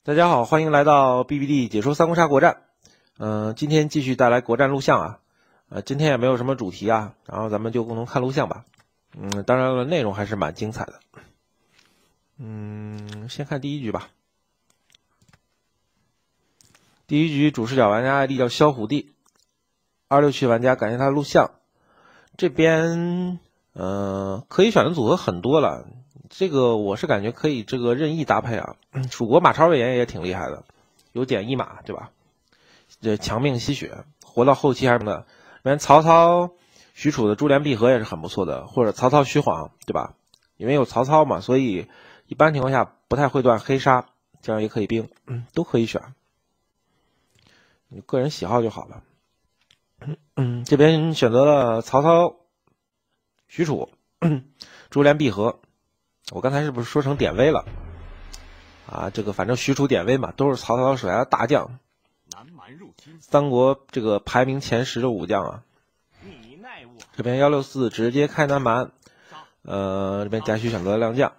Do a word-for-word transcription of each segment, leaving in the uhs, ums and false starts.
大家好，欢迎来到 B B D 解说三国杀国战。嗯、呃，今天继续带来国战录像啊。呃，今天也没有什么主题啊，然后咱们就共同看录像吧。嗯，当然了，内容还是蛮精彩的。嗯，先看第一局吧。第一局主视角玩家 I D 叫萧虎帝，二六区玩家感谢他的录像。这边呃可以选的组合很多了。这个我是感觉可以这个任意搭配啊，蜀国马超魏延也挺厉害的，有点一马对吧？这强命吸血，活到后期还是什么的。连曹操、许褚的珠联璧合也是很不错的，或者曹操徐晃对吧？因为有曹操嘛，所以一般情况下不太会断黑杀，这样也可以兵，嗯，都可以选，你个人喜好就好了。嗯，这边选择了曹操、许褚、珠联璧合。我刚才是不是说成典韦了？啊，这个反正许褚、典韦嘛，都是曹操手下的大将，三国这个排名前十的武将啊。这边幺六四直接开南蛮，呃，这边贾诩选择了亮将。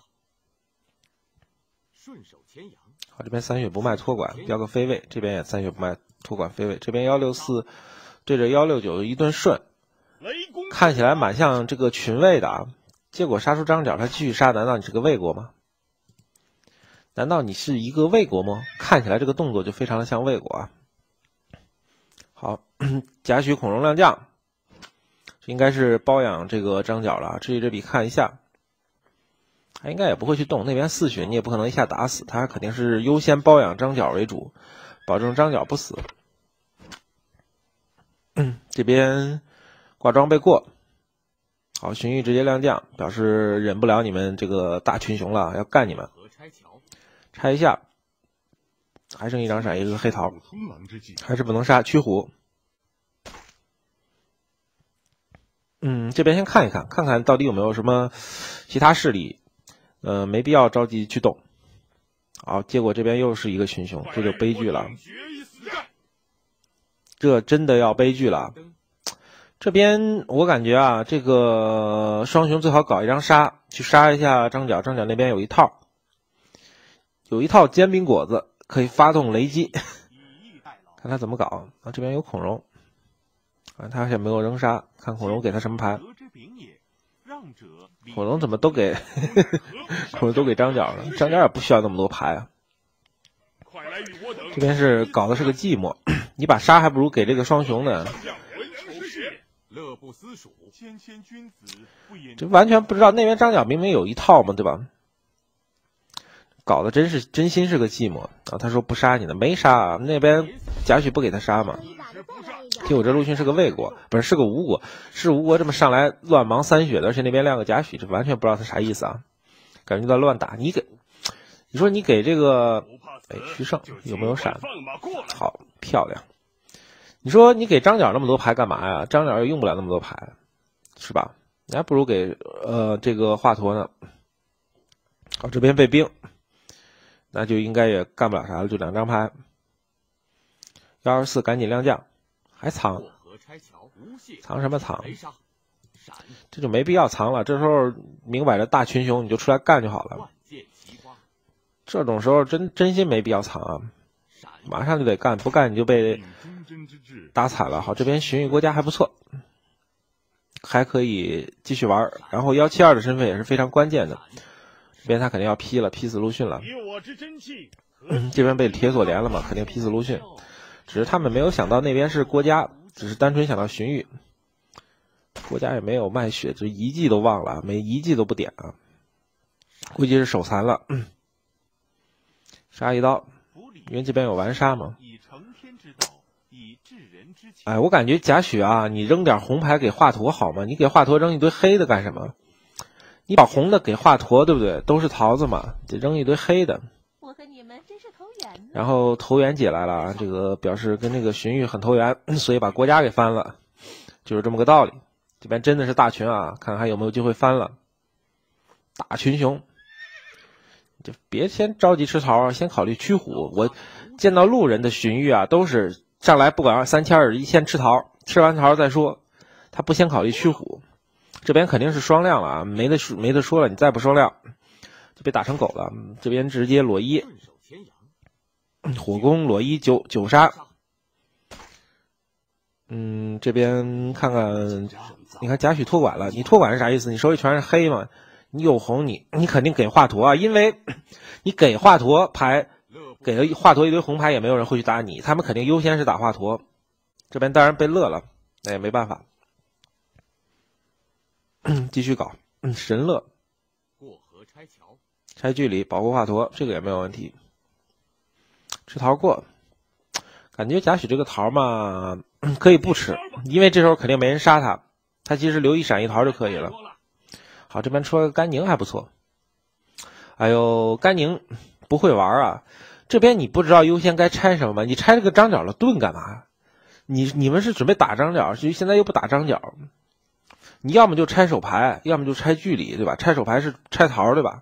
好，这边三血不卖托管，要个飞位，这边也三血不卖托管飞位。这边幺六四对着幺六九一顿顺，看起来蛮像这个群位的啊。结果杀出张角，他继续杀，难道你是个魏国吗？难道你是一个魏国吗？看起来这个动作就非常的像魏国啊。好，贾诩孔融亮将，这应该是包养这个张角了。至于这笔看一下，他应该也不会去动，那边四血你也不可能一下打死他，肯定是优先包养张角为主，保证张角不死。嗯，这边挂装备过。好，荀彧直接亮将，表示忍不了你们这个大群雄了，要干你们。拆一下，还剩一张闪，一个黑桃，还是不能杀。驱虎。嗯，这边先看一看，看看到底有没有什么其他势力，呃，没必要着急去动。好，结果这边又是一个群雄，这就悲剧了。这真的要悲剧了。这边我感觉啊，这个双雄最好搞一张杀，去杀一下张角。张角那边有一套，有一套煎饼果子可以发动雷击，看他怎么搞啊。这边有孔融，啊，他也没有扔杀，看孔融给他什么牌。孔融怎么都给孔融都给张角了，张角也不需要那么多牌啊。这边是搞的是个寂寞，你把杀还不如给这个双雄呢。乐不思蜀，谦谦君子不言。这完全不知道那边张角明明有一套嘛，对吧？搞得真是真心是个寂寞啊！他说不杀你的，没杀啊，那边贾诩不给他杀嘛。听我这陆逊是个魏国，不是是个吴国，是吴国这么上来乱忙三血的，而且那边亮个贾诩，这完全不知道他啥意思啊！感觉到乱打，你给，你说你给这个，哎，徐胜有没有闪？好漂亮。你说你给张角那么多牌干嘛呀？张角又用不了那么多牌，是吧？你还不如给呃这个华佗呢。好，这边被兵，那就应该也干不了啥了，就两张牌。幺二四赶紧亮将，还藏，藏什么藏？这就没必要藏了。这时候明摆着大群雄，你就出来干就好了。这种时候真真心没必要藏啊，马上就得干，不干你就被打惨了。好，这边荀彧国家还不错，还可以继续玩。然后幺七二的身份也是非常关键的，这边他肯定要劈了，劈死陆逊了。嗯，这边被铁锁连了嘛，肯定劈死陆逊。只是他们没有想到那边是郭嘉，只是单纯想到荀彧。郭嘉也没有卖血，这一计都忘了，每一计都不点啊，估计是手残了。嗯，杀一刀，因为这边有完杀嘛。哎，我感觉贾诩啊，你扔点红牌给华佗好吗？你给华佗扔一堆黑的干什么？你把红的给华佗，对不对？都是桃子嘛，得扔一堆黑的。我和你们真是投缘呢。然后投缘姐来了啊，这个表示跟那个荀彧很投缘，所以把郭嘉给翻了，就是这么个道理。这边真的是大群啊，看还有没有机会翻了。大群雄，就别先着急吃桃啊，先考虑驱虎。我见到路人的荀彧啊，都是上来不管三千二，一先吃桃，吃完桃再说，他不先考虑驱虎。这边肯定是双亮了啊，没得没得说了，你再不双亮就被打成狗了。这边直接裸一， 火攻裸一九九杀。嗯，这边看看，你看贾诩托管了，你托管是啥意思？你手里全是黑嘛？你有红，你你肯定给华佗啊，因为你给华佗牌，给了华佗一堆红牌，也没有人会去打你，他们肯定优先是打华佗。这边当然被乐了，那也没办法，继续搞。嗯，神乐，过河拆桥，拆距离，保护华佗，这个也没有问题。吃桃过，感觉贾诩这个桃嘛，可以不吃，因为这时候肯定没人杀他，他其实留一闪一桃就可以了。好，这边出了个甘宁还不错。哎呦，甘宁不会玩啊！这边你不知道优先该拆什么吗？你拆这个张角的盾干嘛？你你们是准备打张角，现在又不打张角，你要么就拆手牌，要么就拆距离，对吧？拆手牌是拆桃，对吧？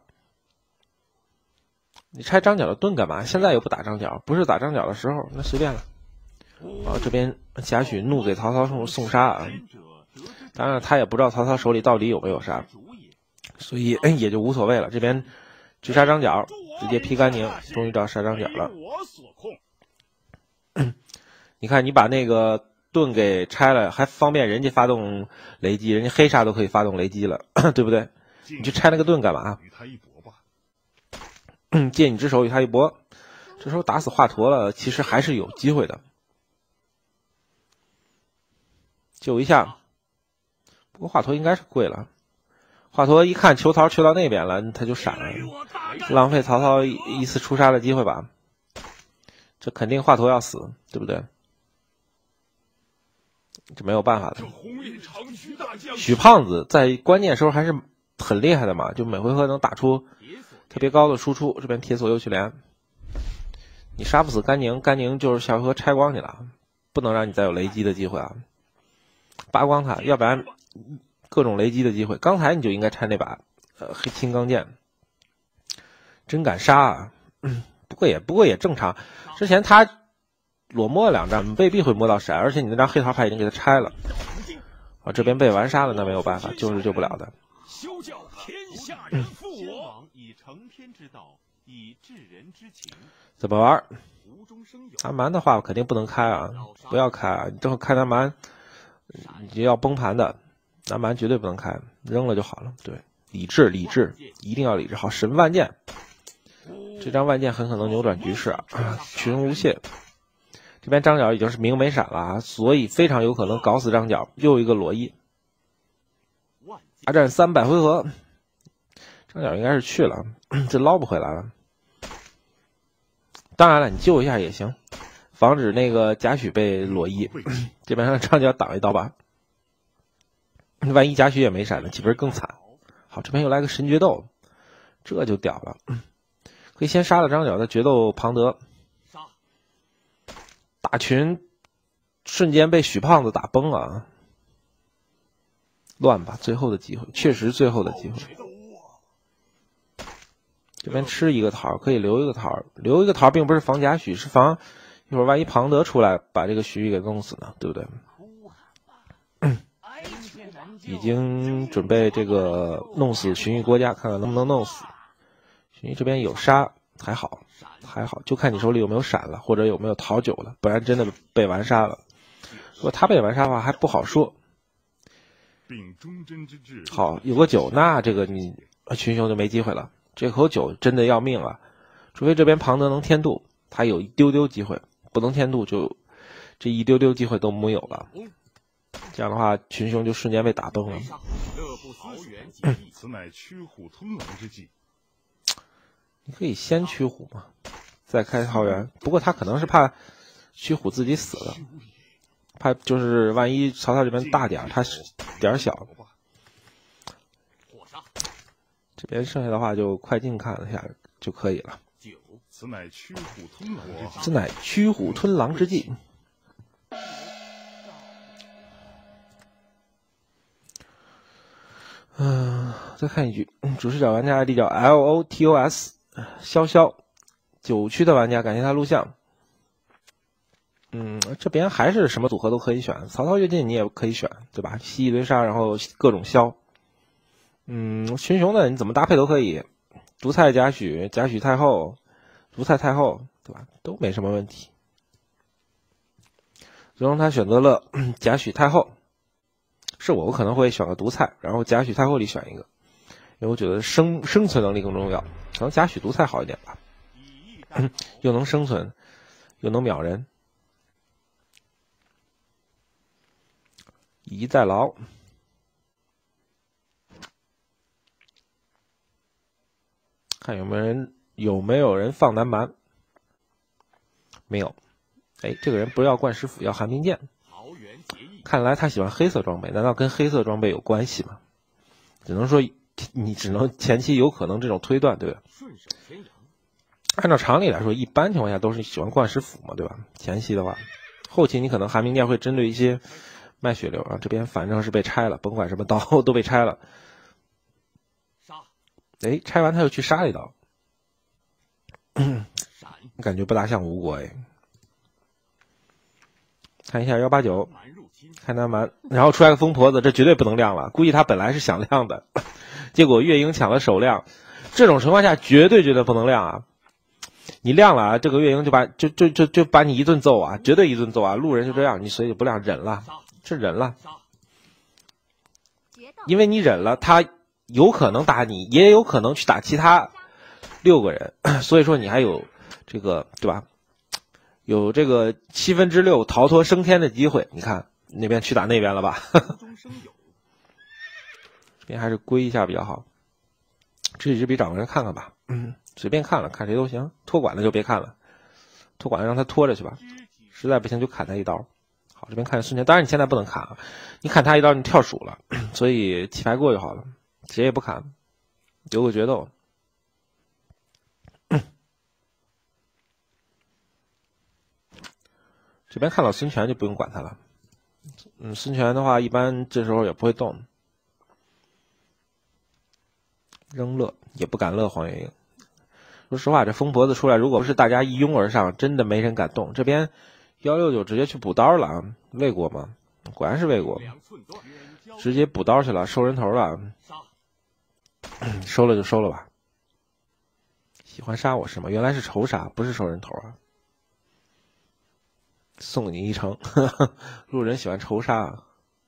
你拆张角的盾干嘛？现在又不打张角，不是打张角的时候，那随便了。啊，这边贾诩怒给曹操送送杀啊！当然他也不知道曹操手里到底有没有杀，所以也就无所谓了。这边狙杀张角，直接劈甘宁，终于找杀张角了。你看，你把那个盾给拆了，还方便人家发动雷击，人家黑杀都可以发动雷击了，对不对？你去拆那个盾干嘛？借你之手与他一搏，这时候打死华佗了，其实还是有机会的。救一下，不过华佗应该是跪了。华佗一看求桃求到那边了，他就闪了，浪费曹操一次出杀的机会吧。这肯定华佗要死，对不对？这没有办法的。许胖子在关键时候还是很厉害的嘛，就每回合能打出特别高的输出。这边铁索右去连，你杀不死甘宁，甘宁就是下回合拆光你了，不能让你再有雷击的机会啊！扒光他，要不然各种雷击的机会。刚才你就应该拆那把呃黑青钢剑，真敢杀啊！嗯、不过也不过也正常，之前他裸摸了两张，未必会摸到闪，而且你那张黑桃牌已经给他拆了。啊，这边被完杀了，那没有办法，救是救不了的。休教天下人负我，以成天之道，以治人之情。怎么玩？南蛮的话我肯定不能开啊，不要开啊！你正好开南蛮，你要崩盘的，南蛮绝对不能开，扔了就好了。对，理智，理智，一定要理智。好，神万剑，这张万剑很可能扭转局势啊！群无懈。这边张角已经是明没闪了啊，所以非常有可能搞死张角。又一个裸一，大战三百回合，张角应该是去了，这捞不回来了。当然了，你救一下也行，防止那个贾诩被裸一。这边让张角挡一刀吧，万一贾诩也没闪呢，岂不是更惨？好，这边又来个神决斗，这就屌了，可以先杀了张角，再决斗庞德。大群瞬间被许胖子打崩啊！乱吧，最后的机会，确实最后的机会。这边吃一个桃，可以留一个桃，留一个桃并不是防贾诩，是防一会儿万一庞德出来把这个徐给弄死呢，对不对？已经准备这个弄死荀彧郭嘉，看看能不能弄死。荀彧这边有杀，还好。还好，就看你手里有没有闪了，或者有没有桃酒了，不然真的被完杀了。如果他被完杀的话，还不好说。好，有个酒，那这个你群雄就没机会了。这口酒真的要命了，除非这边庞德能添渡，他有一丢丢机会；不能添渡，就这一丢丢机会都没有了。这样的话，群雄就瞬间被打崩了。此乃驱虎吞狼之计。你可以先驱虎嘛，再开桃园。不过他可能是怕驱虎自己死了，怕就是万一曹操这边大点，他点小。这边剩下的话就快进看一下就可以了。此乃驱虎吞狼，此乃驱虎吞狼之计。嗯、呃，再看一句，主视角玩家 I D 叫 L O T O S。潇潇，九区的玩家，感谢他录像。嗯，这边还是什么组合都可以选，曹操越近你也可以选，对吧？吸一堆杀，然后各种消。嗯，群雄的你怎么搭配都可以，独菜贾诩、贾诩太后、独菜太后， 对吧？都没什么问题。最终他选择了贾诩太后，是我我可能会选个独裁，然后贾诩太后里选一个，因为我觉得生生存能力更重要，可能贾诩独裁好一点吧，又能生存，又能秒人。以逸待劳，看有没有人有没有人放南蛮，没有。哎，这个人不是要冠师傅，要寒冰剑。看来他喜欢黑色装备，难道跟黑色装备有关系吗？只能说你只能前期有可能这种推断，对吧？按照常理来说，一般情况下都是喜欢冠师傅嘛，对吧？前期的话，后期你可能寒冰剑会针对一些卖血流啊，这边反正是被拆了，甭管什么刀都被拆了。哎，拆完他又去杀一刀，感觉不大像吴国哎。看一下幺八九，开南蛮，然后出来个疯婆子，这绝对不能亮了。估计他本来是想亮的，结果月英抢了首亮，这种情况下绝对绝对不能亮啊！你亮了啊，这个月英就把就就就就把你一顿揍啊，绝对一顿揍啊！路人就这样，你所以不亮，忍了，是忍了，因为你忍了，他有可能打你，也有可能去打其他六个人，所以说你还有这个对吧？有这个七分之六逃脱升天的机会，你看那边去打那边了吧？这边还是归一下比较好。知己知彼，找个人看看吧。嗯，随便看了看谁都行，托管的就别看了，托管的让他拖着去吧。实在不行就砍他一刀。好，这边看孙权，当然你现在不能砍啊，你砍他一刀你跳鼠了，所以弃牌过就好了，谁也不砍，留个决斗。这边看到孙权就不用管他了，嗯，孙权的话一般这时候也不会动，扔乐也不敢乐黄月英。说实话，这疯婆子出来，如果不是大家一拥而上，真的没人敢动。这边幺六九直接去补刀了啊，魏国嘛，果然是魏国，直接补刀去了，收人头了，收了就收了吧。喜欢杀我是吗？原来是仇杀，不是收人头啊。送你一程，呵呵，路人喜欢仇杀啊，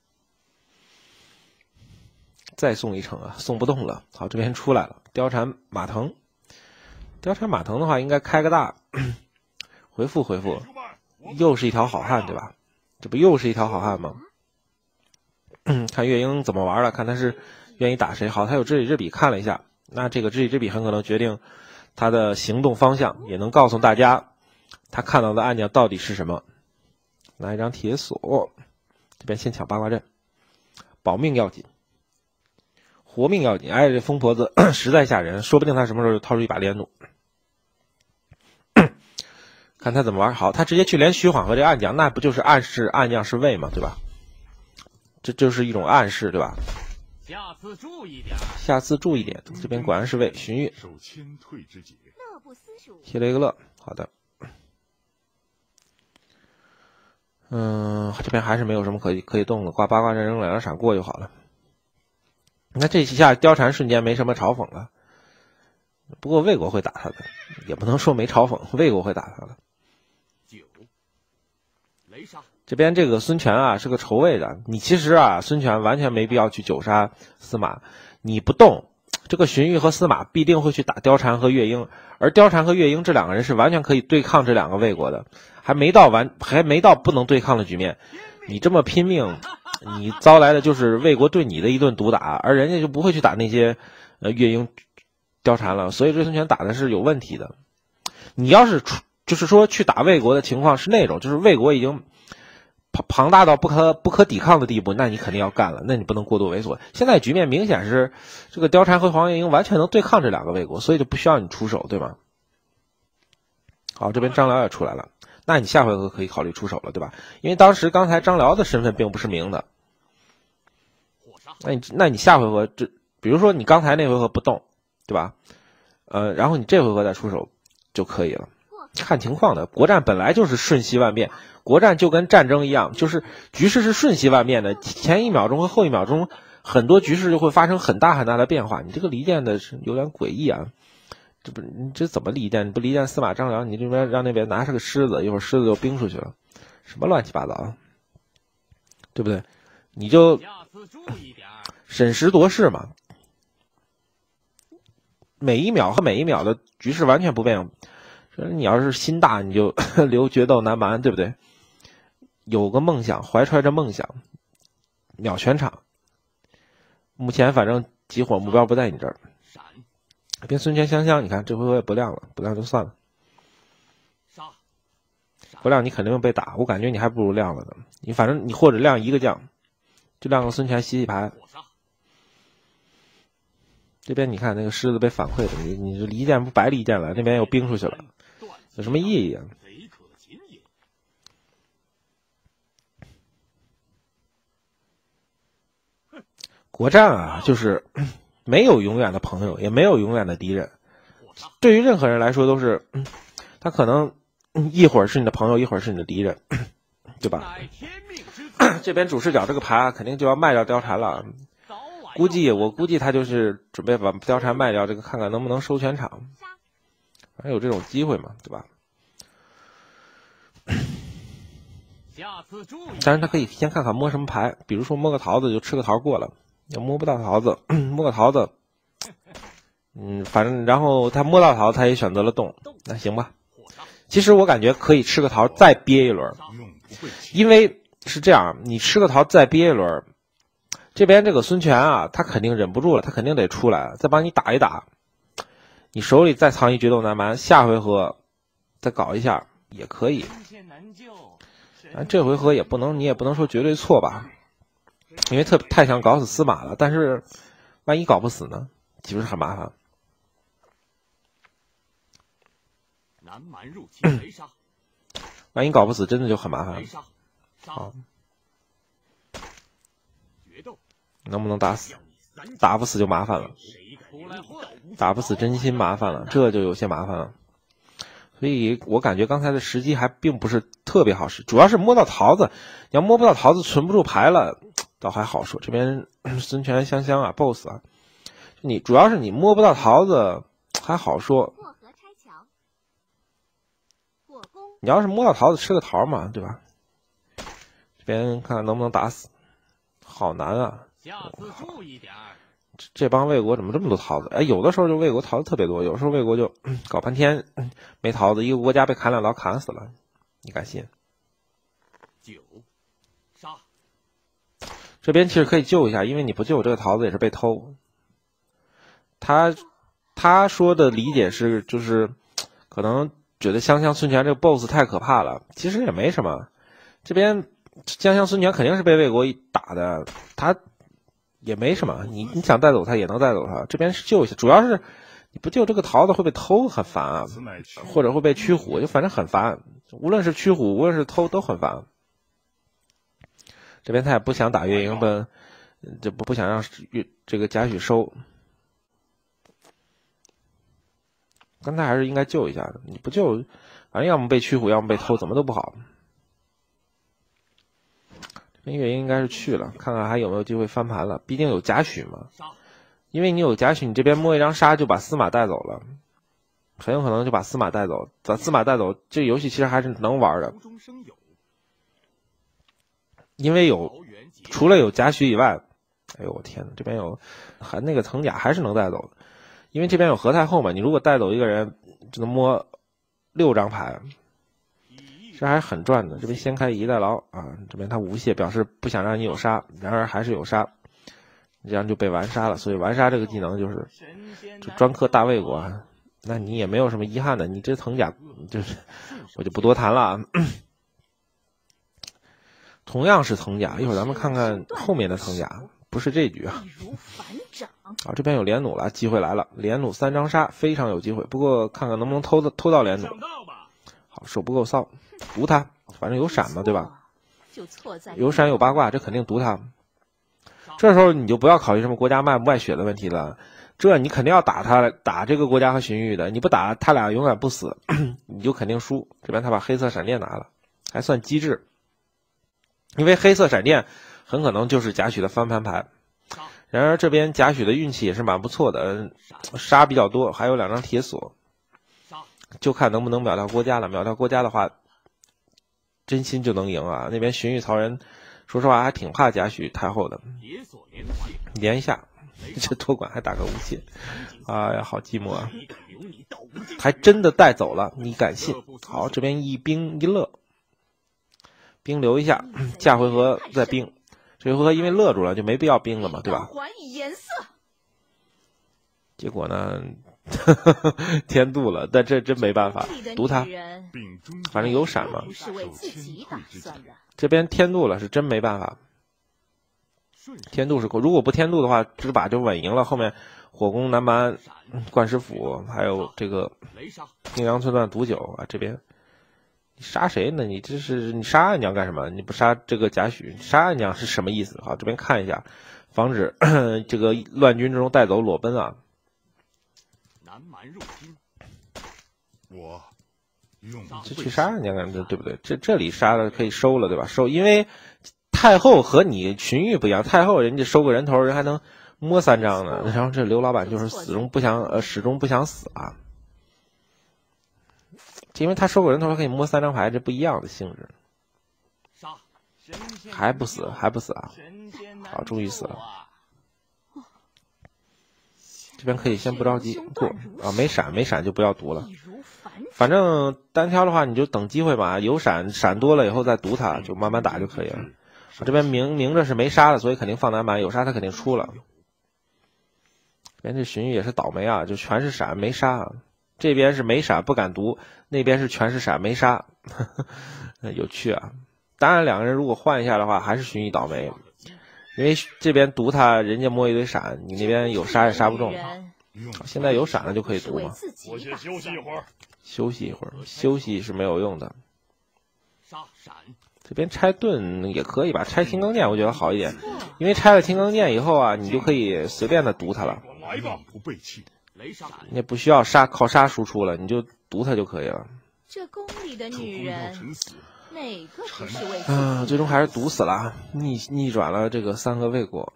再送一程啊，送不动了。好，这边出来了，貂蝉马腾，貂蝉马腾的话应该开个大，回复回复，又是一条好汉对吧？这不又是一条好汉吗？看月英怎么玩了，看他是愿意打谁。好，他有知己知彼，看了一下，那这个知己知彼很可能决定他的行动方向，也能告诉大家他看到的案件到底是什么。拿一张铁锁，这边先抢八卦阵，保命要紧，活命要紧。哎，这疯婆子实在吓人，说不定他什么时候就掏出一把连弩，看他怎么玩。好，他直接去连徐晃和这暗将，那不就是暗示暗将是魏嘛，对吧？这就是一种暗示，对吧？下次注意点，下次注意点。这边果然是魏荀彧，贴了一个乐，好的。嗯，这边还是没有什么可以可以动的，挂八卦阵扔两两闪过就好了。那这一下貂蝉瞬间没什么嘲讽了，不过魏国会打他的，也不能说没嘲讽，魏国会打他的。这边这个孙权啊是个仇魏的，你其实啊孙权完全没必要去九杀司马，你不动，这个荀彧和司马必定会去打貂蝉和乐英，而貂蝉和乐英这两个人是完全可以对抗这两个魏国的。还没到完，还没到不能对抗的局面，你这么拼命，你遭来的就是魏国对你的一顿毒打，而人家就不会去打那些呃乐英、貂蝉了，所以这孙权打的是有问题的。你要是出，就是说去打魏国的情况是那种，就是魏国已经庞庞大到不可不可抵抗的地步，那你肯定要干了，那你不能过度猥琐。现在局面明显是这个貂蝉和黄月英完全能对抗这两个魏国，所以就不需要你出手，对吗？好，这边张辽也出来了。那你下回合可以考虑出手了，对吧？因为当时刚才张辽的身份并不是明的，那你那你下回合这，比如说你刚才那回合不动，对吧？呃，然后你这回合再出手就可以了，看情况的。国战本来就是瞬息万变，国战就跟战争一样，就是局势是瞬息万变的，前一秒钟和后一秒钟很多局势就会发生很大很大的变化。你这个离间的是有点诡异啊， 这不你这怎么离间？你不离间司马张辽，你这边让那边拿是个狮子，一会儿狮子就冰出去了，什么乱七八糟啊，对不对？你就审时度势嘛，每一秒和每一秒的局势完全不变。你要是心大，你就留决斗南蛮，对不对？有个梦想，怀揣着梦想，秒全场。目前反正集火目标不在你这儿。边孙权相相，你看这回合也不亮了，不亮就算了。不亮你肯定被打，我感觉你还不如亮了呢。你反正你或者亮一个将，就亮个孙权洗洗牌。这边你看那个狮子被反馈的，你你这离间不白离间了，那边又冰出去了，有什么意义啊？国战啊，就是没有永远的朋友，也没有永远的敌人。对于任何人来说都是，他可能一会儿是你的朋友，一会儿是你的敌人，对吧？这边主视角这个牌肯定就要卖掉貂蝉了，估计我估计他就是准备把貂蝉卖掉，这个看看能不能收全场，反正有这种机会嘛，对吧？但是他可以先看看摸什么牌，比如说摸个桃子就吃个桃过了，要摸不到桃子，摸个桃子，嗯，反正然后他摸到桃子，他也选择了动，那行吧。其实我感觉可以吃个桃再憋一轮，因为是这样，你吃个桃再憋一轮，这边这个孙权啊，他肯定忍不住了，他肯定得出来，再帮你打一打，你手里再藏一决斗南蛮，下回合再搞一下也可以。但这回合也不能，你也不能说绝对错吧，因为特太想搞死司马了，但是万一搞不死呢，岂不是很麻烦？南蛮入侵围杀，万一搞不死，真的就很麻烦。好，能不能打死？打不死就麻烦了，打不死真心麻烦了，这就有些麻烦了。所以我感觉刚才的时机还并不是特别好使，主要是摸到桃子，你要摸不到桃子存不住牌了，倒还好说。这边孙权香香啊 ，B O S S 啊，你主要是你摸不到桃子还好说。你要是摸到桃子吃个桃嘛，对吧？这边看看能不能打死，好难啊！这帮魏国怎么这么多桃子？哎，有的时候就魏国桃子特别多，有时候魏国就、嗯、搞半天、嗯、没桃子，一个国家被砍两刀砍死了，你敢信？九杀，这边其实可以救一下，因为你不救这个桃子也是被偷。他他说的理解是，就是可能觉得湘乡孙权这个 B O S S 太可怕了，其实也没什么。这边湘乡孙权肯定是被魏国打的，他。也没什么，你你想带走他也能带走他，这边是救一下，主要是你不救这个桃子会被偷，很烦啊，或者会被驱虎，就反正很烦，无论是驱虎，无论是偷都很烦。这边他也不想打岳营奔，就不不想让岳这个贾诩收，刚才还是应该救一下的，你不救，反正要么被驱虎，要么被偷，怎么都不好。岳营应该是去了，看看还有没有机会翻盘了。毕竟有贾诩嘛，因为你有贾诩，你这边摸一张杀就把司马带走了，很有可能就把司马带走。把司马带走，这个游戏其实还是能玩的，因为有除了有贾诩以外，哎呦我天哪，这边有还那个藤甲还是能带走的，因为这边有何太后嘛，你如果带走一个人，就能摸六张牌。这还是很赚的，这边先开一代劳啊，这边他无懈表示不想让你有杀，然而还是有杀，这样就被完杀了。所以完杀这个技能就是就专克大魏国，那你也没有什么遗憾的，你这藤甲就是我就不多谈了啊。同样是藤甲，一会儿咱们看看后面的藤甲，不是这局啊。啊，这边有连弩了，机会来了，连弩三张杀非常有机会，不过看看能不能偷偷到连弩。好，手不够骚。毒他，反正有闪嘛，对吧？有闪有八卦，这肯定毒他。这时候你就不要考虑什么国家卖不卖血的问题了，这你肯定要打他，打这个国家和荀彧的，你不打他俩永远不死，你就肯定输。这边他把黑色闪电拿了，还算机智，因为黑色闪电很可能就是贾诩的翻盘牌， 然而这边贾诩的运气也是蛮不错的，杀比较多，还有两张铁锁，就看能不能秒掉郭嘉了。秒掉郭嘉的话，真心就能赢啊！那边荀彧曹仁，说实话还挺怕贾诩太后的，连一下，这托管还打个无懈，哎呀，好寂寞啊！还真的带走了，你敢信？好，这边一兵一乐，兵留一下，下回合再兵。这回合因为勒住了，就没必要兵了嘛，对吧？结果呢，天妒了，但这真没办法，毒他，反正有闪嘛。这边天妒了，是真没办法。天妒是如果不天妒的话，这把就稳赢了。后面火攻南蛮、冠师府，还有这个阴阳村段毒酒啊，这边。你杀谁呢？你这是你杀暗娘干什么？你不杀这个贾诩，杀暗娘是什么意思？好，这边看一下，防止这个乱军之中带走裸奔啊。南蛮入侵，我用这去杀暗娘干，对不对？这这里杀了可以收了，对吧？收，因为太后和你荀彧不一样，太后人家收个人头，人还能摸三张呢。然后这刘老板就是死中不想呃始终不想死啊。因为他收个人头，他可以摸三张牌，这不一样的性质。还不死，还不死啊！好，终于死了。这边可以先不着急过啊，没闪没闪就不要毒了。反正单挑的话，你就等机会吧，有闪闪多了以后再毒他，就慢慢打就可以了。我这边明明着是没杀的，所以肯定放南蛮，有杀他肯定出了。这边这荀彧也是倒霉啊，就全是闪没杀。这边是没闪不敢毒，那边是全是闪没杀，呵呵有趣啊！当然两个人如果换一下的话，还是荀彧倒霉，因为这边毒他，人家摸一堆闪，你那边有杀也杀不中。现在有闪了就可以毒嘛。我先休息一会儿，休息一会儿，休息是没有用的。这边拆盾也可以吧，拆青钢剑我觉得好一点，因为拆了青钢剑以后啊，你就可以随便的毒他了。来吧，不背弃。你也不需要杀靠杀输出了，你就毒他就可以了。这宫里的女人，哪个不是为啊？最终还是毒死了，逆逆转了这个三个未果。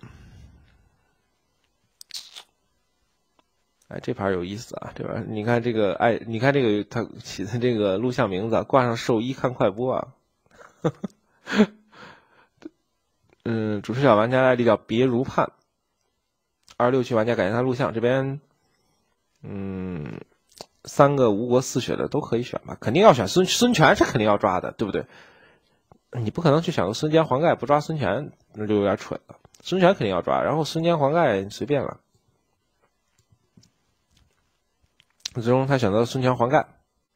哎，这盘有意思啊，对吧？你看这个，哎，你看这个他起的这个录像名字，挂上兽医看快播啊。嗯，主持小玩家的 I D 叫别如盼，二十六区玩家感谢他录像这边。嗯，三个吴国四血的都可以选吧，肯定要选孙孙权是肯定要抓的，对不对？你不可能去选个孙坚黄盖不抓孙权，那就有点蠢了。孙权肯定要抓，然后孙坚黄盖随便了。最终他选择了孙权黄盖。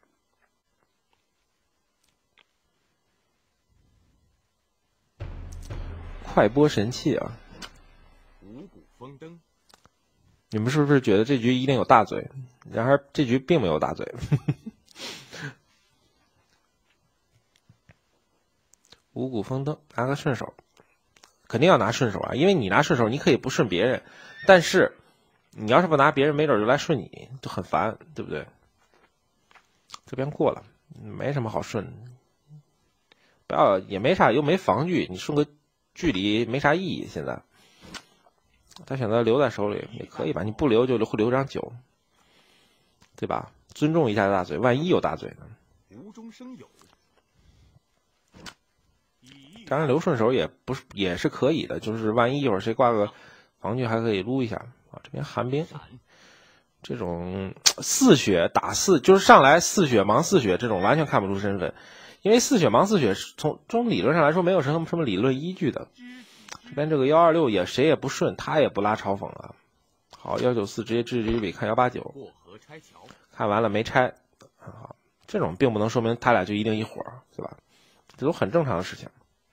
快播神器啊！五谷丰登。你们是不是觉得这局一定有大嘴？然而这局并没有大嘴。五谷丰登，拿个顺手，肯定要拿顺手啊！因为你拿顺手，你可以不顺别人，但是你要是不拿别人，没准就来顺你，就很烦，对不对？这边过了，没什么好顺，不要也没啥，又没防具，你顺个距离没啥意义，现在。他选择留在手里也可以吧，你不留就留留张酒，对吧？尊重一下大嘴，万一有大嘴呢？无中生有。当然留顺手也不是也是可以的，就是万一一会儿谁挂个防具还可以撸一下啊。这边寒冰，这种四血打四就是上来四血盲四血这种完全看不出身份，因为四血盲四血从从理论上来说没有什么什么理论依据的。这边这个幺二六也谁也不顺，他也不拉嘲讽啊。好，幺九四直接置之于尾，看幺八九，看完了没拆啊？这种并不能说明他俩就一定一伙，对吧？这都很正常的事情。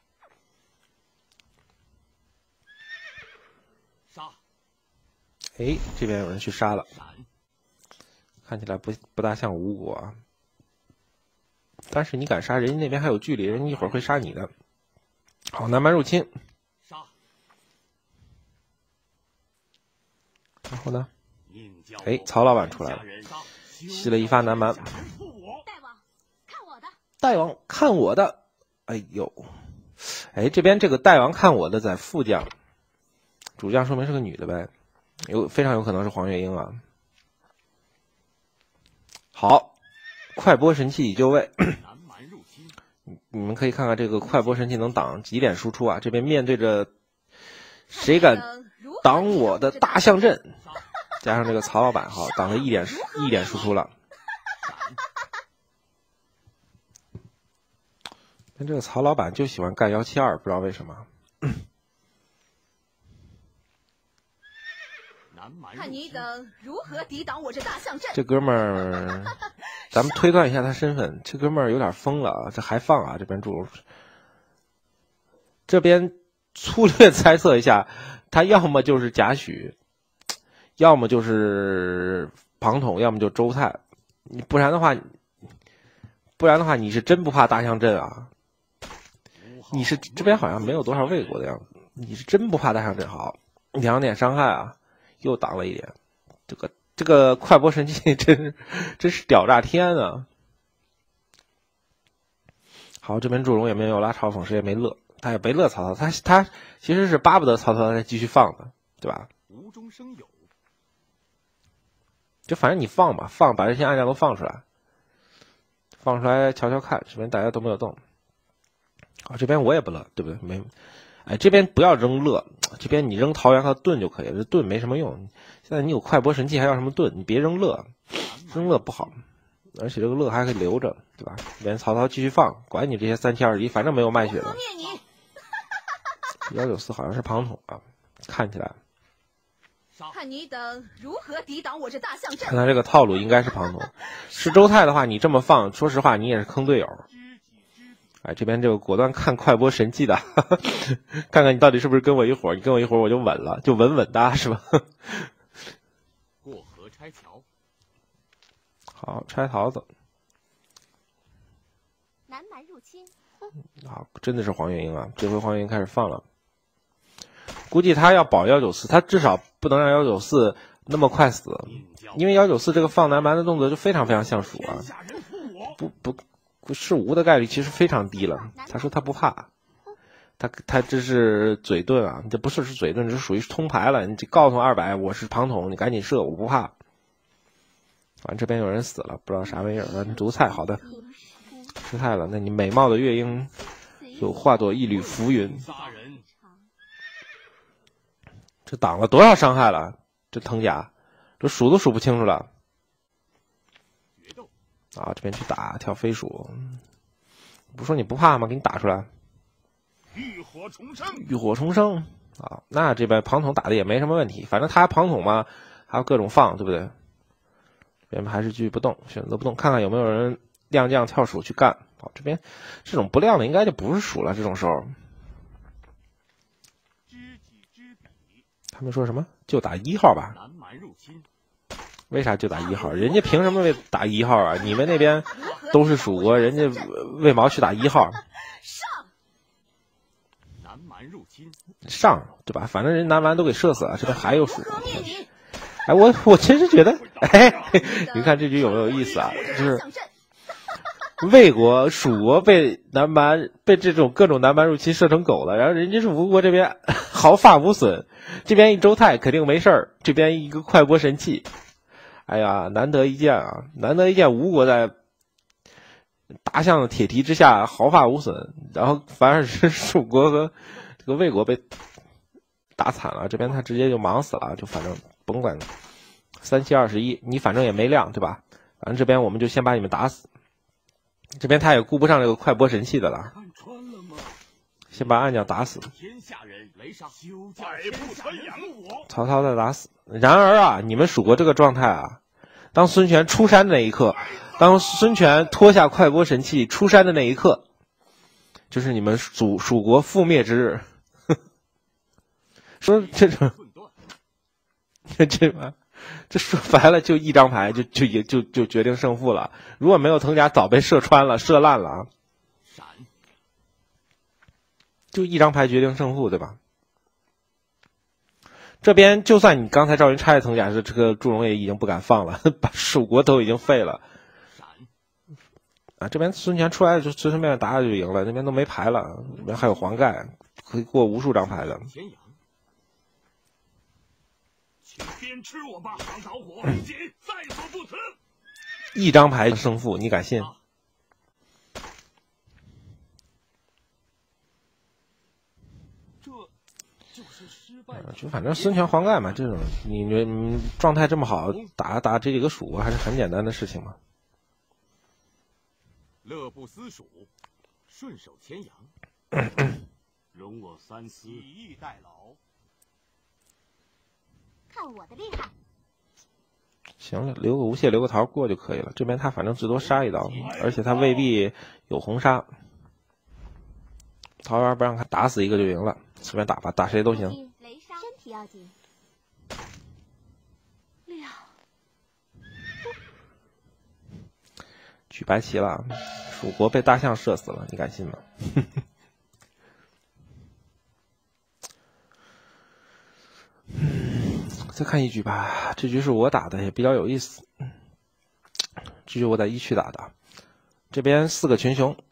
杀！哎，这边有人去杀了，看起来不不大像吴国啊。但是你敢杀，人家那边还有距离，人家一会儿会杀你的。好，南蛮入侵。然后呢？哎，曹老板出来了，吸了一发南蛮。大王看我的！大王看我的！哎呦，哎，这边这个大王看我的在副将， 主将说明是个女的呗，有非常有可能是黄月英啊。好，快播神器已就位。你们可以看看这个快播神器能挡几点输出啊？这边面对着谁敢挡我的大象阵，加上这个曹老板，好挡了一点一点输出了。但这个曹老板就喜欢干幺七二，不知道为什么。 看你等如何抵挡我这大象阵。 这哥们儿，咱们推断一下他身份。这哥们儿有点疯了啊！这还放啊？这边注，这边粗略猜测一下，他要么就是贾诩，要么就是庞统，要么就周泰。你不然的话，不然的话，你是真不怕大象阵啊？你是这边好像没有多少魏国的样子，你是真不怕大象阵？好，两点伤害啊！又挡了一点，这个这个快播神器真是真是屌炸天啊！好，这边祝融也没有拉嘲讽，谁也没乐，他也没乐曹操，他他其实是巴不得曹操再继续放的，对吧？无中生有，就反正你放吧，放把这些暗将都放出来，放出来瞧瞧看，这边大家都没有动。好，这边我也不乐，对不对？没。哎，这边不要扔乐，这边你扔桃园和盾就可以了，这盾没什么用。现在你有快播神器，还要什么盾？你别扔乐，扔乐不好，而且这个乐还可以留着，对吧？这边曹操继续放，管你这些三七二十一，反正没有卖血的。幺九四好像是庞统啊，看起来。 看你等如何抵挡我这大象阵。 看他这个套路应该是庞统，是周泰的话，你这么放，说实话你也是坑队友。哎，这边这个果断看快播神器的，呵呵看看你到底是不是跟我一伙儿？你跟我一伙儿我就稳了，就稳稳哒，是吧？过河拆桥，好，拆桃子。 南蛮入侵， 好，真的是黄月英啊！这回黄月英开始放了，估计他要保幺九四，他至少不能让幺九四那么快死，因为幺九四这个放南蛮的动作就非常非常像蜀啊，不不。是无的概率其实非常低了。他说他不怕，他他这是嘴遁啊，这不是是嘴遁，这是属于通牌了。你告诉二百，我是庞统，你赶紧射，我不怕。完这边有人死了，不知道啥玩意儿。毒菜，好的，失态了。那你美貌的月英就化作一缕浮云。这挡了多少伤害了？这藤甲，这数都数不清楚了。啊，这边去打跳飞鼠，不说你不怕吗？给你打出来。浴火重生，浴火重生啊！那这边庞统打的也没什么问题，反正他庞统嘛，还有各种放，对不对？这边还是继续不动，选择不动，看看有没有人亮将跳鼠去干。好，这边这种不亮的应该就不是鼠了。这种时候，他们说什么？就打一号吧。南蛮入侵。为啥就打一号？人家凭什么为打一号啊？你们那边都是蜀国，人家为毛去打一号？上，南蛮入侵，上对吧？反正人南蛮都给射死了，这边还有蜀。哎，我我真是觉得，哎，你看这局有没有意思啊？就是魏国、蜀国被南蛮被这种各种南蛮入侵射成狗了，然后人家是吴国这边毫发无损，这边一周泰肯定没事儿，这边一个快播神器。哎呀，难得一见啊！难得一见，吴国在大象的铁蹄之下毫发无损，然后反而是蜀国和这个魏国被打惨了。这边他直接就忙死了，就反正甭管三七二十一，你反正也没亮，对吧？反正这边我们就先把你们打死。这边他也顾不上这个快播神器的了，先把暗将打死。曹操再打死。然而啊，你们蜀国这个状态啊，当孙权出山的那一刻，当孙权脱下快播神器出山的那一刻，就是你们蜀蜀国覆灭之日。说这种，这这这说白了就一张牌就就也就就决定胜负了。如果没有藤甲，早被射穿了，射烂了啊。就一张牌决定胜负，对吧？这边就算你刚才赵云拆的藤甲，是这个祝融也已经不敢放了，把蜀国都已经废了。啊，这边孙权出来就随随便便打打就赢了，那边都没牌了，这边还有黄盖，可以过无数张牌的。 边吃我吧，想导火，姐在所不辞。 一张牌胜负，你敢信？ 这就是失败。 就反正孙权黄盖嘛，这种你你状态这么好，打打这几个蜀还是很简单的事情嘛。 乐不思蜀，顺手牵羊。容我三思，以逸待劳。 看我的厉害！ 行了，留个无懈，留个桃过就可以了。这边他反正最多杀一刀，而且他未必有红杀。桃园不让他打死一个就赢了，随便打吧，打谁都行。 身体要紧。 亮， 举白旗了，蜀国被大象射死了，你敢信吗？再看一局吧，这局是我打的，也比较有意思。这局我在一区打的，这边四个群雄。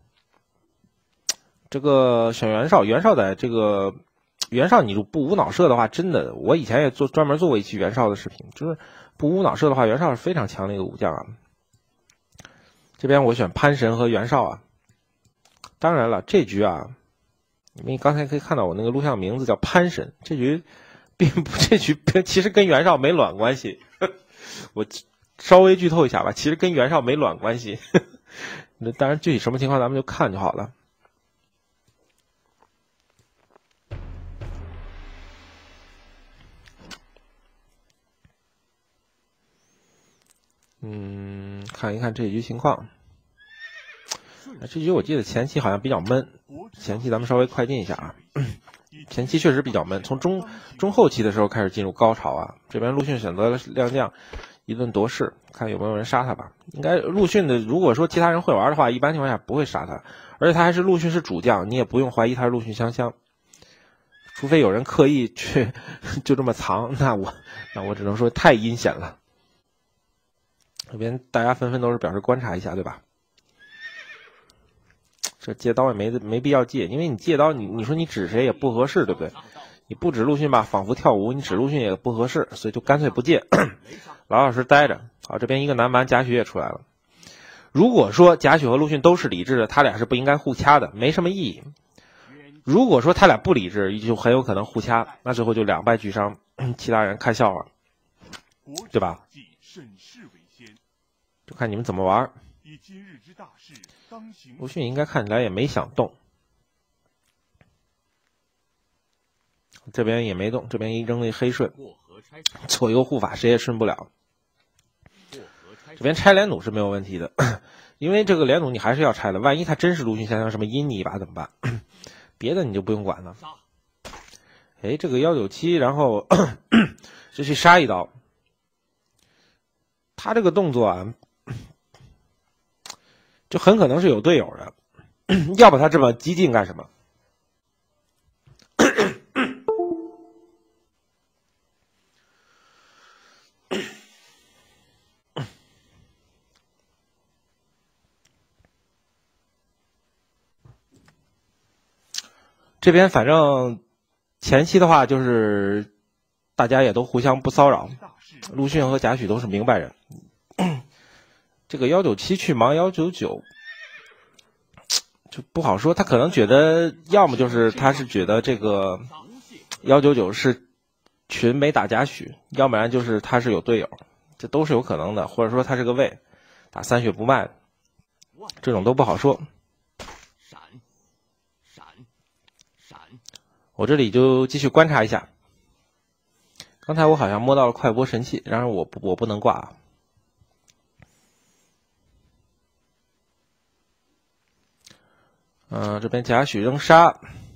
这个选袁绍，袁绍在这个袁绍，你不无脑射的话，真的，我以前也做专门做过一期袁绍的视频，就是不无脑射的话，袁绍是非常强的一个武将啊。这边我选潘神和袁绍啊。当然了，这局啊，你们刚才可以看到我那个录像名字叫潘神，这局。并不，这局其实跟袁绍没卵关系。我稍微剧透一下吧，其实跟袁绍没卵关系。那当然，具体什么情况咱们就看就好了。嗯，看一看这一局情况。这局我记得前期好像比较闷，前期咱们稍微快进一下啊。前期确实比较闷，从中中后期的时候开始进入高潮啊。这边陆逊选择了亮将，一顿夺势，看有没有人杀他吧。应该陆逊的，如果说其他人会玩的话，一般情况下不会杀他，而且他还是陆逊是主将，你也不用怀疑他是陆逊香香，除非有人刻意去就这么藏，那我那我只能说太阴险了。这边大家纷纷都是表示观察一下，对吧？这借刀也没没必要借，因为你借刀，你你说你指谁也不合适，对不对？你不指陆逊吧，仿佛跳舞；你指陆逊也不合适，所以就干脆不借，老老实待着。好，这边一个南蛮贾诩也出来了。如果说贾诩和陆逊都是理智的，他俩是不应该互掐的，没什么意义。如果说他俩不理智，就很有可能互掐，那最后就两败俱伤，其他人看笑话，对吧？就看你们怎么玩。陆逊应该看起来也没想动，这边也没动，这边一扔那黑顺，左右护法谁也顺不了。这边拆连弩是没有问题的，因为这个连弩你还是要拆的，万一他真是陆逊香香什么阴你一把怎么办？别的你就不用管了。哎，这个幺九七，然后就去杀一刀，他这个动作啊。就很可能是有队友的，要不他这么激进干什么？这边反正前期的话，就是大家也都互相不骚扰，陆逊和贾诩都是明白人。这个幺九七去忙幺九九，就不好说。他可能觉得，要么就是他是觉得这个幺九九是群没打贾诩，要不然就是他是有队友，这都是有可能的。或者说他是个魏，打三血不卖，这种都不好说。 闪闪闪！ 我这里就继续观察一下。刚才我好像摸到了快播神器，然而我不我不能挂啊。嗯、呃，这边贾诩扔杀，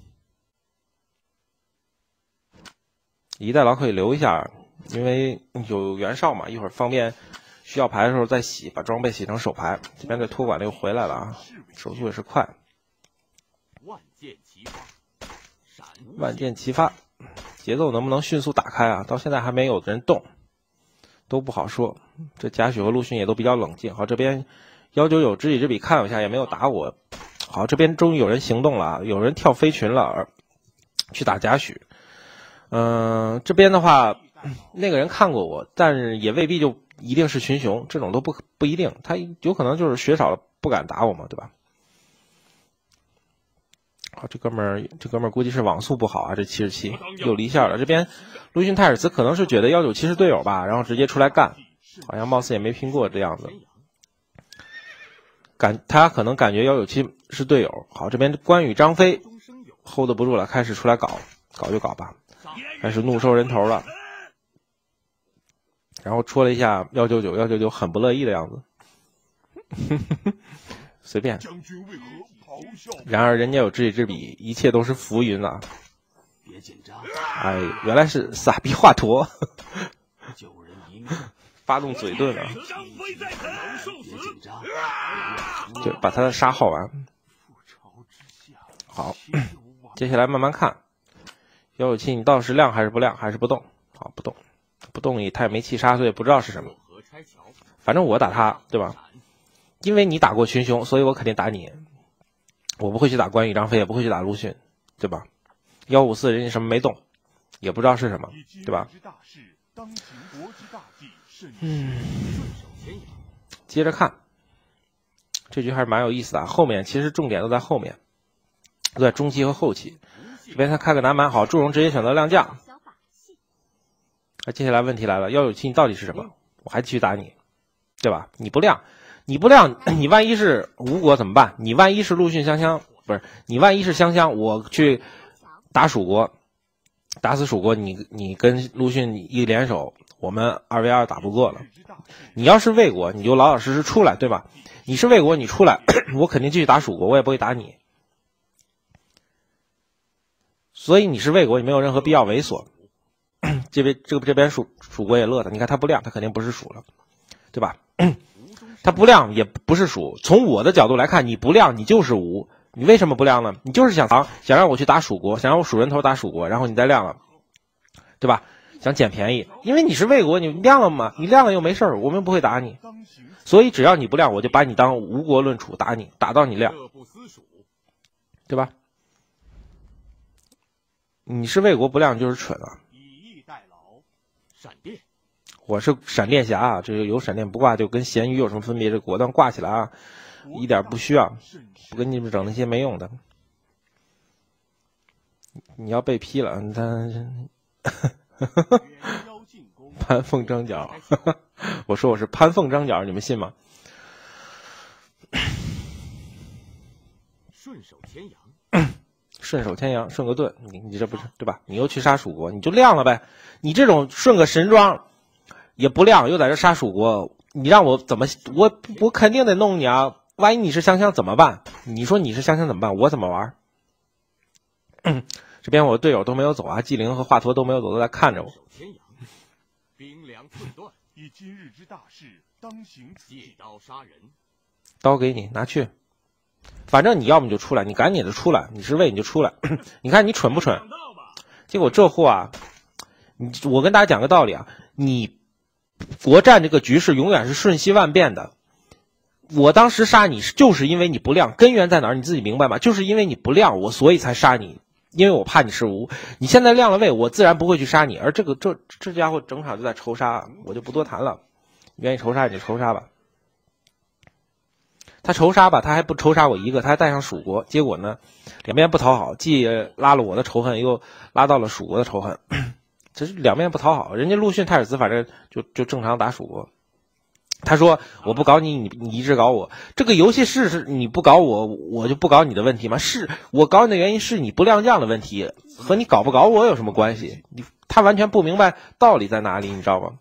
一代劳可以留一下，因为有袁绍嘛，一会儿方便需要牌的时候再洗，把装备洗成手牌。这边这托管的又回来了啊，手速也是快。 万箭齐发，闪！ 万箭齐发，节奏能不能迅速打开啊？到现在还没有人动，都不好说。这贾诩和陆逊也都比较冷静。好，这边幺九九知己知彼，看了一下也没有打我。好，这边终于有人行动了啊！有人跳飞群了，去打贾诩。嗯、呃，这边的话， 那个人看过我，但是也未必就一定是群雄，这种都不不一定，他有可能就是学少了不敢打我嘛，对吧？好，这哥们儿，这哥们儿估计是网速不好啊，这七十七又离线了。这边陆逊泰尔茨可能是觉得一九七是队友吧，然后直接出来干，好像貌似也没拼过这样子。感他可能感觉一九七是队友。好，这边关羽张飞 hold 不住了，开始出来搞，搞就搞吧，开始怒收人头了。然后戳了一下一九九，一九九很不乐意的样子，随便。然而人家有知己知彼，一切都是浮云啊！ 别紧张。 哎，原来是傻逼华佗，发动嘴遁啊！对，把他的杀耗完。好，接下来慢慢看，幺九七你到底是亮还是不亮，还是不动？好，不动，不动也他也没气杀，所以不知道是什么。反正我打他，对吧？因为你打过群雄，所以我肯定打你。我不会去打关羽张飞，也不会去打陆逊，对吧？幺五四人家什么没动，也不知道是什么，对吧？嗯，接着看，这局还是蛮有意思的。后面其实重点都在后面，都在中期和后期。这边他开个南蛮，好，祝融直接选择亮将。那接下来问题来了，幺九七你到底是什么？我还继续打你，对吧？你不亮。你不亮，你万一是吴国怎么办？你万一是陆逊香香，不是你万一是香香，我去打蜀国，打死蜀国，你你跟陆逊一联手，我们二 v 二打不过了。你要是魏国，你就老老实实出来，对吧？你是魏国，你出来，我肯定继续打蜀国，我也不会打你。所以你是魏国，你没有任何必要猥琐。这边这个这边蜀蜀国也乐他，你看他不亮，他肯定不是蜀了，对吧？他不亮也不是蜀，从我的角度来看，你不亮你就是吴，你为什么不亮呢？你就是想藏，想让我去打蜀国，想让我蜀人头打蜀国，然后你再亮了，对吧？想捡便宜，因为你是魏国，你亮了嘛，你亮了又没事儿，我们不会打你，所以只要你不亮，我就把你当吴国论楚打你，打到你亮，对吧？你是魏国不亮就是蠢啊！ 闪电。 我是闪电侠啊，这个有闪电不挂就跟咸鱼有什么分别？这果断挂起来啊，一点不需要，不跟你们整那些没用的。你要被劈了，他潘凤张角，我说我是潘凤张角，你们信吗？ 顺手牵羊， 顺手牵羊，顺个盾，你你这不是对吧？你又去杀蜀国，你就亮了呗。你这种顺个神装。也不亮，又在这杀蜀国，你让我怎么？我我肯定得弄你啊！万一你是香香怎么办？你说你是香香怎么办？我怎么玩？这边我队友都没有走啊，纪灵和华佗都没有走，都在看着我。 兵粮寸断，以今日之大势，当行借刀杀人。 刀给你，拿去。反正你要么就出来，你赶紧的出来，你是魏你就出来。你看你蠢不蠢？结果这货啊，你我跟大家讲个道理啊，你。国战这个局势永远是瞬息万变的。我当时杀你就是因为你不亮，根源在哪儿？你自己明白吗？就是因为你不亮，我所以才杀你，因为我怕你是吴。你现在亮了位，我自然不会去杀你。而这个这这家伙整场就在仇杀，我就不多谈了。你愿意仇杀你就仇杀吧。他仇杀吧，他还不仇杀我一个，他还带上蜀国，结果呢，两边不讨好，既拉了我的仇恨，又拉到了蜀国的仇恨。这是两面不讨好，人家陆逊太史慈反正就就正常打蜀国。他说我不搞你，你你一直搞我，这个游戏是是你不搞我，我就不搞你的问题吗？是我搞你的原因是你不亮将的问题，和你搞不搞我有什么关系？你他完全不明白道理在哪里，你知道吗？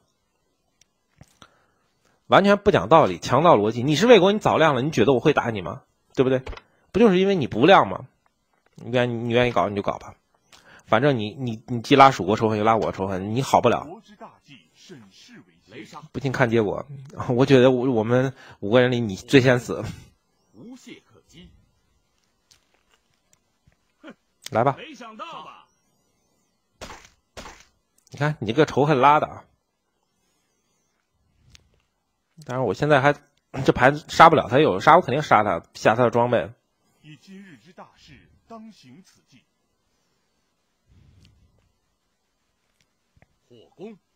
完全不讲道理，强盗逻辑。你是魏国，你早亮了，你觉得我会打你吗？对不对？不就是因为你不亮吗？你愿意你愿意搞你就搞吧。反正你你你既拉蜀国仇恨又拉我仇恨，你好不了。不信看结果，我觉得我我们五个人里你最先死。 无懈可击。 来吧。 没想到吧？ 你看你这个仇恨拉的啊！当然我现在还这牌杀不了他，有杀我肯定杀他，下他的装备。 以今日之大势，当行此计。火攻。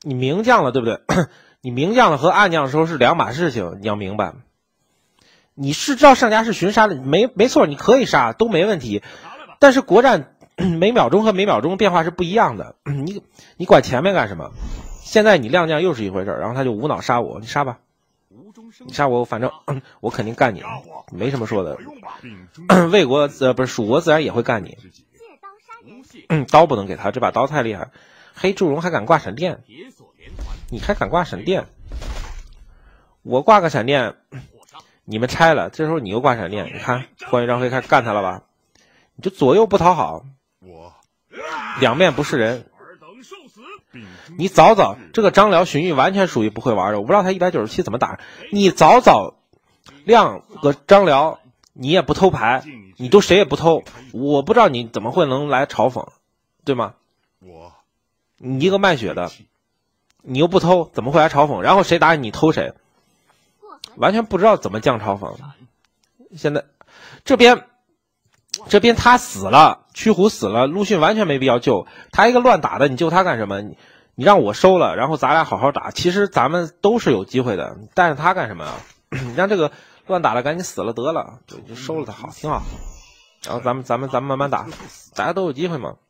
你明将了，对不对？你明将了和暗将的时候是两码事情，你要明白。你是知道上家是巡杀的，没没错，你可以杀都没问题。但是国战每秒钟和每秒钟变化是不一样的，你你管前面干什么？现在你亮将又是一回事，然后他就无脑杀我，你杀吧，你杀我，反正我肯定干你，没什么说的。魏国呃不是蜀国自然也会干你。嗯，刀不能给他，这把刀太厉害。黑祝融还敢挂闪电，你还敢挂闪电？我挂个闪电，你们拆了，这时候你又挂闪电，你看关羽张飞开始干他了吧？你就左右不讨好，两面不是人。你早早这个张辽荀彧完全属于不会玩的，我不知道他一百九十七怎么打。你早早亮和张辽，你也不偷牌，你都谁也不偷，我不知道你怎么会能来嘲讽，对吗？你一个卖血的，你又不偷，怎么会来嘲讽？然后谁打你，你偷谁？完全不知道怎么降嘲讽。现在这边这边他死了，屈虎死了，陆逊完全没必要救他，一个乱打的，你救他干什么？你你让我收了，然后咱俩好好打，其实咱们都是有机会的，但是他干什么啊？你让这个乱打的赶紧死了得了，就就收了他，好，挺好。然后咱们咱们咱们慢慢打，大家都有机会嘛。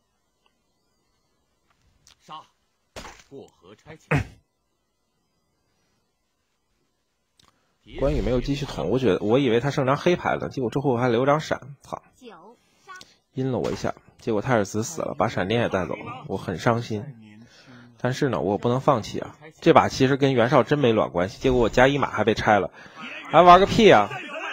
杀，过河拆桥。 关羽没有继续捅，我觉得我以为他剩张黑牌了，结果之后还留张闪，操，阴了我一下，结果太史慈死了，把闪电也带走了，我很伤心。但是呢，我不能放弃啊！这把其实跟袁绍真没卵关系，结果我加一马还被拆了，还玩个屁啊！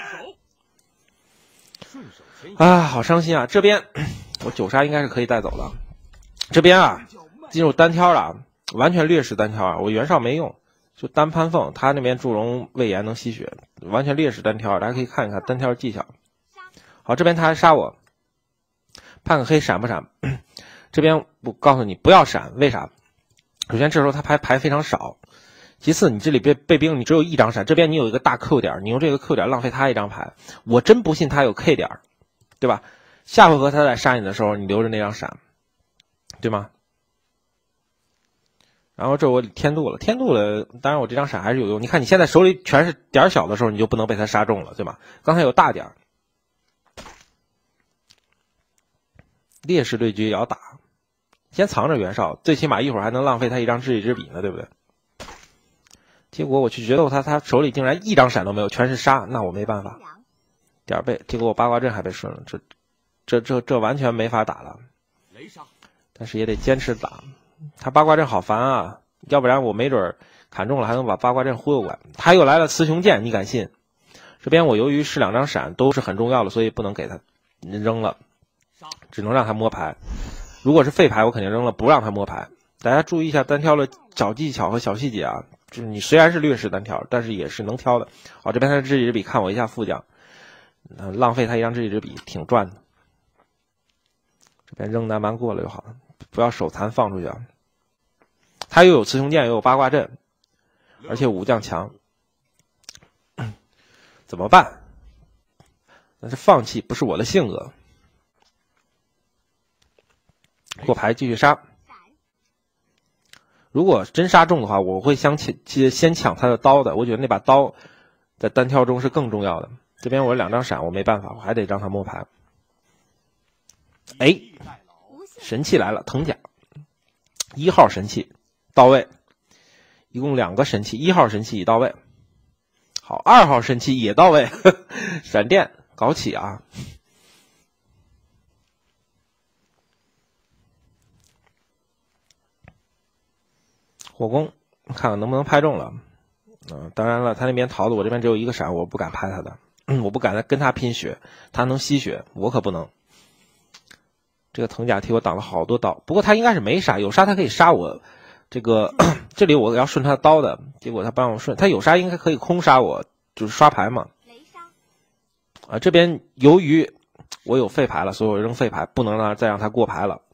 啊，好伤心啊！这边我九杀应该是可以带走了，这边啊进入单挑了，完全劣势单挑啊！我袁绍没用。就单潘凤，他那边祝融魏延能吸血，完全劣势单挑，大家可以看一看单挑技巧。好，这边他还杀我，判个黑闪不闪？这边我告诉你不要闪，为啥？首先这时候他牌牌非常少，其次你这里被被兵你只有一张闪，这边你有一个大 Q 点，你用这个 Q 点浪费他一张牌，我真不信他有 K 点，对吧？下回合他在杀你的时候，你留着那张闪，对吗？然后这我天度了，天度了，当然我这张闪还是有用。你看你现在手里全是点小的时候，你就不能被他杀中了，对吧？刚才有大点，劣势对局也要打，先藏着袁绍，最起码一会儿还能浪费他一张知己知彼呢，对不对？结果我去决斗他，他手里竟然一张闪都没有，全是杀，那我没办法，点背。结果我八卦阵还被顺了，这这这这完全没法打了。但是也得坚持打。他八卦阵好烦啊，要不然我没准砍中了还能把八卦阵忽悠过来。他又来了雌雄剑，你敢信？这边我由于是两张闪都是很重要的，所以不能给他扔了，只能让他摸牌。如果是废牌我肯定扔了，不让他摸牌。大家注意一下单挑的小技巧和小细节啊，就是你虽然是劣势单挑，但是也是能挑的。好，这边他的知己知彼，看我一下副将，呃、浪费他一张知己知彼挺赚的。这边扔南蛮过了就好了，不要手残放出去啊！他又有雌雄剑，又有八卦阵，而且武将强，怎么办？那是放弃，不是我的性格。过牌继续杀。如果真杀中的话，我会先抢先抢他的刀的。我觉得那把刀在单挑中是更重要的。这边我两张闪，我没办法，我还得让他摸牌。哎，神器来了，藤甲，一号神器到位，一共两个神器，一号神器已到位，好，二号神器也到位，呵呵，闪电搞起啊！火攻，看看能不能拍中了。嗯、呃，当然了，他那边桃子，我这边只有一个闪，我不敢拍他的，嗯、我不敢跟他拼血，他能吸血，我可不能。这个藤甲替我挡了好多刀，不过他应该是没杀，有杀他可以杀我。这个这里我要顺他的刀的，结果他不让我顺，他有杀应该可以空杀我，就是刷牌嘛。啊，这边由于我有废牌了，所以我扔废牌，不能让再让他过牌了。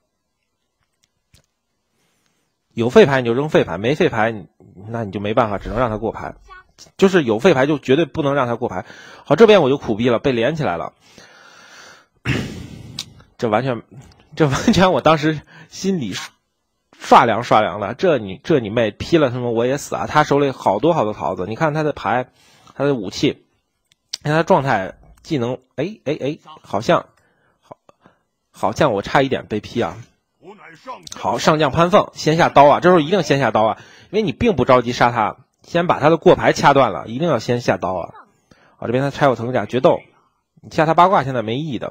有废牌你就扔废牌，没废牌你那你就没办法，只能让他过牌。就是有废牌就绝对不能让他过牌。好，这边我就苦逼了，被连起来了。这完全，这完全我当时心里刷凉刷凉的，这你这你妹劈了他们我也死啊！他手里好多好多桃子，你看他的牌，他的武器，看他状态、技能，哎哎哎，好像好好像我差一点被劈啊！好，上将潘凤先下刀啊，这时候一定先下刀啊，因为你并不着急杀他，先把他的过牌掐断了，一定要先下刀啊！好，这边他拆我藤甲决斗，你下他八卦现在没意义的。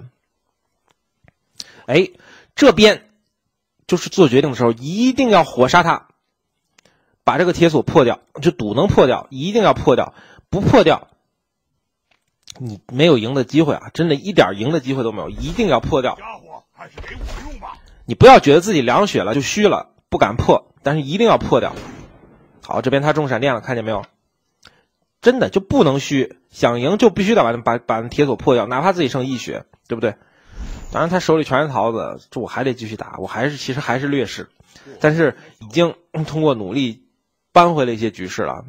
哎，这边就是做决定的时候，一定要火杀他，把这个铁锁破掉，这堵能破掉，一定要破掉，不破掉，你没有赢的机会啊！真的一点赢的机会都没有，一定要破掉。你不要觉得自己凉血了就虚了，不敢破，但是一定要破掉。好，这边他中闪电了，看见没有？真的就不能虚，想赢就必须得把把把铁锁破掉，哪怕自己剩一血，对不对？当然他手里全是桃子，这我还得继续打，我还是其实还是劣势，但是已经通过努力扳回了一些局势了。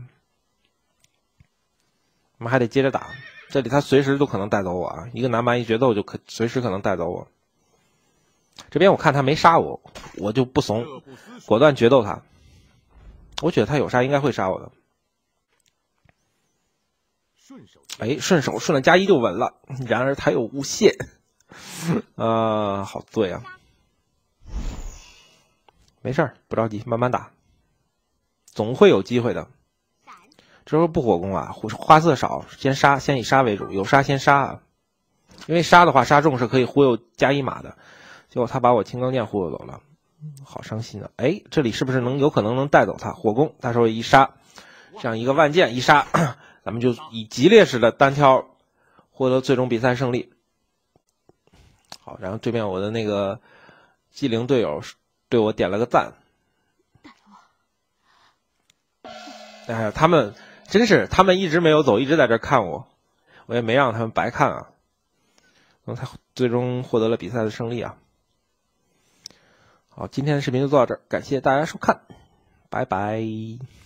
我们还得接着打，这里他随时都可能带走我啊！一个南蛮一决斗就可随时可能带走我。这边我看他没杀我，我就不怂，果断决斗他。我觉得他有杀应该会杀我的。哎，顺手顺了加一就稳了，然而他有无限，呃，好醉啊！没事儿，不着急，慢慢打，总会有机会的。这时候不火攻啊，花色少，先杀，先以杀为主，有杀先杀啊，因为杀的话杀中是可以忽悠加一码的。结果他把我青钢剑忽悠走了，好伤心啊！哎，这里是不是能有可能能带走他？火攻，他说一杀，这样一个万剑一杀，咱们就以极劣势的单挑获得最终比赛胜利。好，然后这边我的那个机灵队友对我点了个赞。哎呀，他们真是，他们一直没有走，一直在这看我，我也没让他们白看啊。然后他最终获得了比赛的胜利啊。好，今天的视频就做到这儿，感谢大家收看，拜拜。